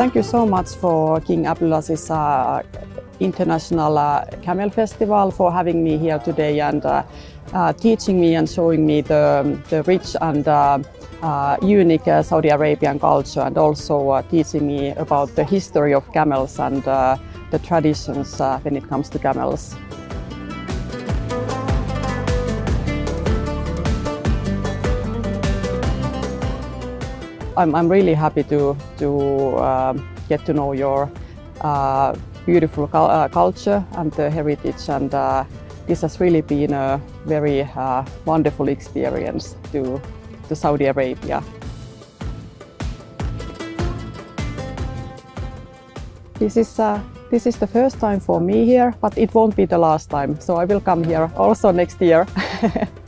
Thank you so much for King Abdullaz's International Camel Festival for having me here today and teaching me and showing me the rich and unique Saudi Arabian culture, and also teaching me about the history of camels and the traditions when it comes to camels. I'm really happy to get to know your beautiful culture and the heritage, and this has really been a very wonderful experience to Saudi Arabia. This is the first time for me here, but it won't be the last time, so I will come here also next year.